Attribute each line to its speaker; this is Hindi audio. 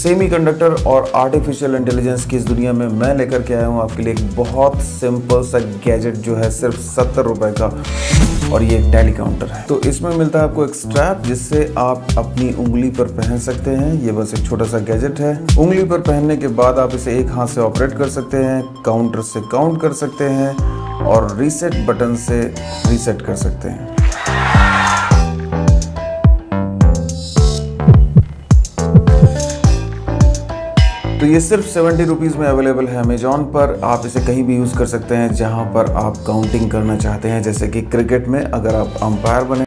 Speaker 1: सेमीकंडक्टर और आर्टिफिशियल इंटेलिजेंस की इस दुनिया में मैं लेकर के आया हूँ आपके लिए एक बहुत सिंपल सा गैजेट जो है सिर्फ 70 रुपए का, और ये एक टैली काउंटर है। तो इसमें मिलता है आपको एक स्ट्रैप जिससे आप अपनी उंगली पर पहन सकते हैं। ये बस एक छोटा सा गैजेट है। उंगली पर पहनने के बाद आप इसे एक हाथ से ऑपरेट कर सकते हैं, काउंटर से काउंट कर सकते हैं और रीसेट बटन से रीसेट कर सकते हैं। तो ये सिर्फ 70 रुपीज़ में अवेलेबल है अमेजॉन पर। आप इसे कहीं भी यूज़ कर सकते हैं जहां पर आप काउंटिंग करना चाहते हैं, जैसे कि क्रिकेट में अगर आप अंपायर बने